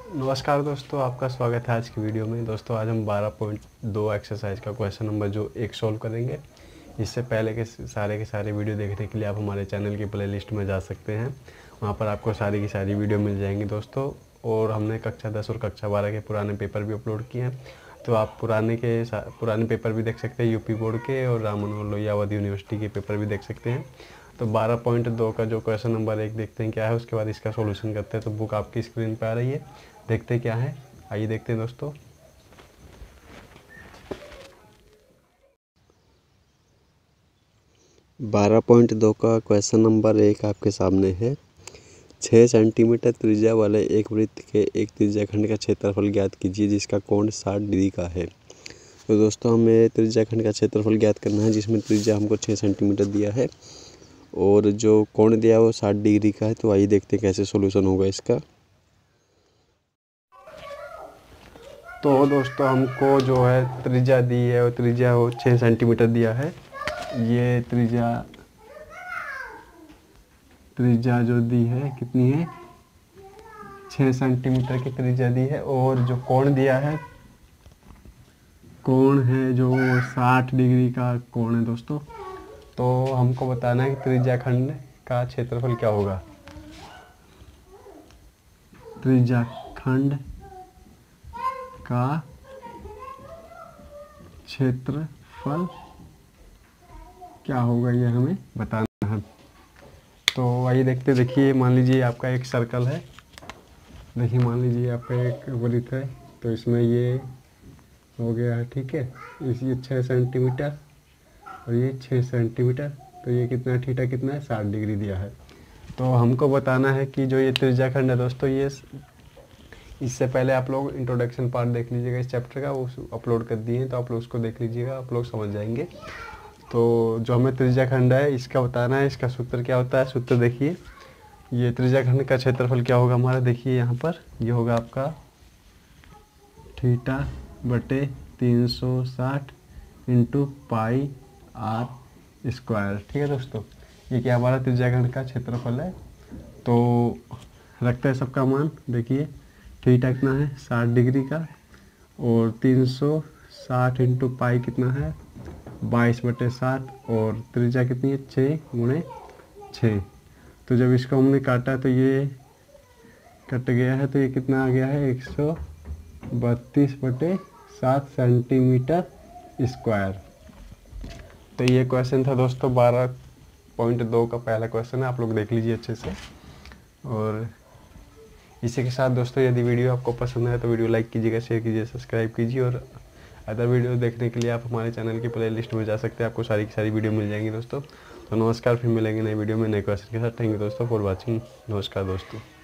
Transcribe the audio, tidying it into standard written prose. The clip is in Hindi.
नमस्कार दोस्तों, आपका स्वागत है आज की वीडियो में। दोस्तों आज हम 12.2 एक्सरसाइज का क्वेश्चन नंबर जो 1 सॉल्व करेंगे। इससे पहले के सारे वीडियो देखने के लिए आप हमारे चैनल की प्लेलिस्ट में जा सकते हैं। वहां पर आपको सारी की सारी वीडियो मिल जाएंगी दोस्तों। और हमने कक्षा 10 और कक्षा 12 के पुराने पेपर भी अपलोड किए हैं, तो आप पुराने पेपर भी देख सकते हैं। यूपी बोर्ड के और राम मनोहर लोहिया अवध यूनिवर्सिटी के पेपर भी देख सकते हैं। तो 12.2 का जो क्वेश्चन नंबर 1 देखते हैं क्या है, उसके बाद इसका सॉल्यूशन करते हैं। तो बुक आपकी स्क्रीन पे आ रही है, देखते क्या है, आइए देखते हैं दोस्तों। बारह पॉइंट दो का क्वेश्चन नंबर 1 आपके सामने है। 6 सेंटीमीटर त्रिज्या वाले एक वृत्त के एक त्रिज्याखंड का क्षेत्रफल ज्ञात कीजिए जिसका कोण 60 डिग्री का है। तो दोस्तों हमें त्रिज्याखंड का क्षेत्रफल ज्ञात करना है, जिसमें त्रिज्या हमको 6 सेंटीमीटर दिया है और जो कोण दिया है वो 60 डिग्री का है। तो आइए देखते हैं कैसे सॉल्यूशन होगा इसका। तो दोस्तों हमको जो है त्रिज्या दी है, वो त्रिज्या 6 सेंटीमीटर दिया है। ये त्रिज्या जो दी है कितनी है, 6 सेंटीमीटर की त्रिज्या दी है। और जो कोण दिया है, कोण है जो 60 डिग्री का कोण है दोस्तों। तो हमको बताना है कि त्रिज्याखंड का क्षेत्रफल क्या होगा। त्रिज्याखंड का क्षेत्रफल क्या होगा, ये हमें बताना है। तो आइए देखते। देखिए मान लीजिए आपका एक सर्कल है। देखिए मान लीजिए आपका एक वृत्त है, तो इसमें ये हो गया है, ठीक है। ये 6 सेंटीमीटर और ये 6 सेंटीमीटर। तो ये कितना थीटा कितना है, 60 डिग्री दिया है। तो हमको बताना है कि जो ये त्रिज्याखंड है दोस्तों, ये इससे पहले आप लोग इंट्रोडक्शन पार्ट देख लीजिएगा इस चैप्टर का, वो अपलोड कर दिए हैं, तो आप लोग उसको देख लीजिएगा, आप लोग समझ जाएंगे। तो जो हमें त्रिज्याखंड है इसका बताना है, इसका सूत्र क्या होता है। सूत्र देखिए, ये त्रिज्याखंड का क्षेत्रफल क्या होगा हमारा, देखिए यहाँ पर ये होगा आपका थीटा बटे 360 इंटू पाई आर स्क्वायर। ठीक है दोस्तों, ये क्या हमारा त्रिज्याखंड का क्षेत्रफल है। तो रखते हैं सबका मान। देखिए थीटा कितना है, 60 डिग्री का, और 360 इंटू पाई कितना है, 22/60, और त्रिज्या कितनी है, 6 गुणे 6। तो जब इसको हमने काटा तो ये कट गया है, तो ये कितना आ गया है, 132/7 सेंटीमीटर स्क्वायर। तो ये क्वेश्चन था दोस्तों 12.2 का पहला क्वेश्चन है, आप लोग देख लीजिए अच्छे से। और इसी के साथ दोस्तों यदि वीडियो आपको पसंद है तो वीडियो लाइक कीजिएगा, शेयर कीजिए, सब्सक्राइब कीजिए। और अदर वीडियो देखने के लिए आप हमारे चैनल की प्लेलिस्ट में जा सकते हैं, आपको सारी की सारी वीडियो मिल जाएंगी दोस्तों। तो नमस्कार, फिर मिलेंगे नई वीडियो में नए क्वेश्चन के साथ। थैंक यू दोस्तों फॉर वॉचिंग। नमस्कार दोस्तों।